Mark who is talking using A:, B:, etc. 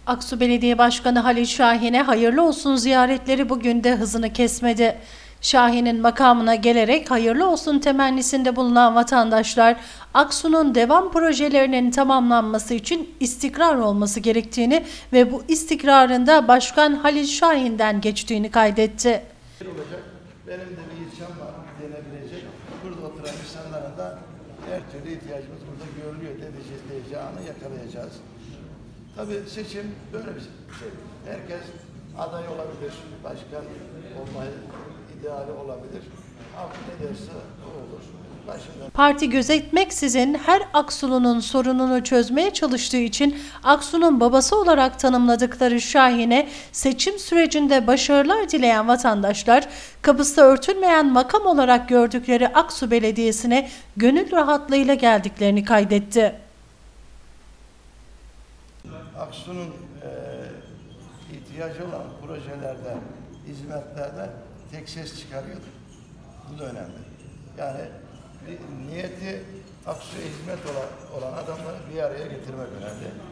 A: Aksu Belediye Başkanı Halil Şahin'e hayırlı olsun ziyaretleri bugün de hızını kesmedi. Şahin'in makamına gelerek hayırlı olsun temennisinde bulunan vatandaşlar, Aksu'nun devam projelerinin tamamlanması için istikrar olması gerektiğini ve bu istikrarın da Başkan Halil Şahin'den geçtiğini kaydetti.
B: Benim de bir ilçem var denebilecek. Burada oturan insanların da her türlü ihtiyacımız burada görülüyor diyeceği anı yakalayacağız. Tabii seçim böyle bir şey. Herkes aday olabilir, başkan olmayı ideali olabilir. Ama ne derse o olur.
A: Parti gözetmeksizin her Aksulu'nun sorununu çözmeye çalıştığı için Aksu'nun babası olarak tanımladıkları Şahin'e seçim sürecinde başarılar dileyen vatandaşlar, kapısı örtülmeyen makam olarak gördükleri Aksu Belediyesi'ne gönül rahatlığıyla geldiklerini kaydetti.
B: Aksu'nun ihtiyacı olan projelerde, hizmetlerde tek ses çıkarıyordu. Bu da önemli. Yani niyeti Aksu'ya hizmet olan adamları bir araya getirmek önemli.